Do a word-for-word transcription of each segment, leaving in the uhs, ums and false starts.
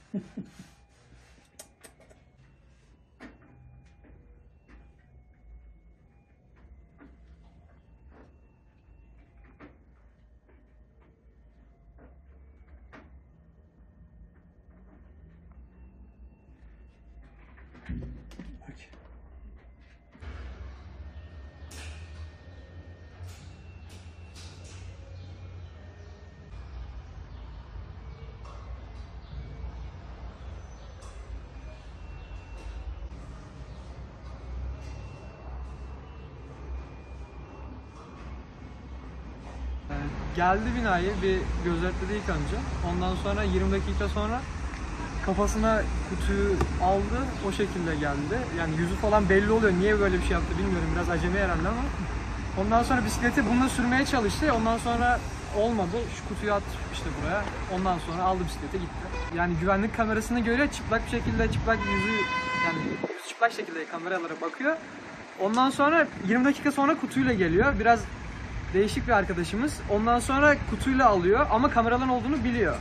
Geldi binayı bir gözetledi ilk önce. Ondan sonra yirmi dakika sonra kafasına kutuyu aldı. O şekilde geldi. Yani yüzü falan belli oluyor. Niye böyle bir şey yaptı bilmiyorum. Biraz acemi herhalde ama. Ondan sonra bisikleti bununla sürmeye çalıştı. Ondan sonra olmadı. Şu kutuyu attı işte buraya. Ondan sonra aldı bisikleti gitti. Yani güvenlik kamerasına göre çıplak bir şekilde çıplak yüzü yani yüzü çıplak şekilde kameralara bakıyor. Ondan sonra yirmi dakika sonra kutuyla geliyor. Biraz değişik bir arkadaşımız. Ondan sonra kutuyla alıyor ama kameraların olduğunu biliyor. Hı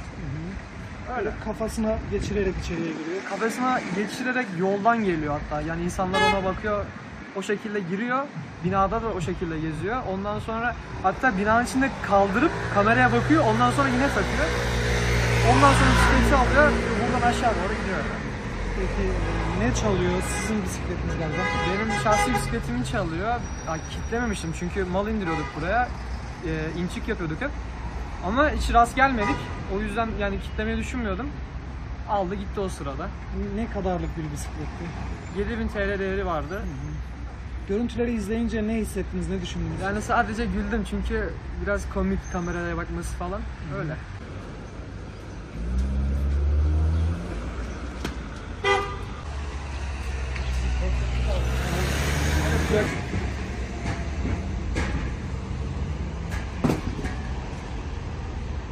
hı. Öyle. Kafasına geçirerek içeriye giriyor. Kafasına geçirerek yoldan geliyor hatta. Yani insanlar ona bakıyor. O şekilde giriyor. Binada da o şekilde geziyor. Ondan sonra hatta binanın içinde kaldırıp kameraya bakıyor. Ondan sonra yine takıyor. Ondan sonra bisikleti alıyor. Buradan aşağı doğru gidiyor. Peki ne çalıyor? Sizin bisikletiniz galiba. Benim şahsi bisikletimi çalıyor. Ya, kitlememiştim çünkü mal indiriyorduk buraya. E, inçik yapıyorduk hep. Ama hiç rast gelmedik. O yüzden yani kitlemeyi düşünmüyordum. Aldı gitti o sırada. Ne kadarlık bir bisikletti? yedi bin T L değeri vardı. Hı hı. Görüntüleri izleyince ne hissettiniz, ne düşündünüz? Yani sadece güldüm çünkü biraz komik kameraya bakması falan. Hı-hı. Öyle.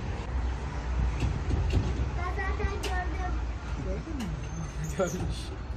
Ben zaten gördüm. Görmüş.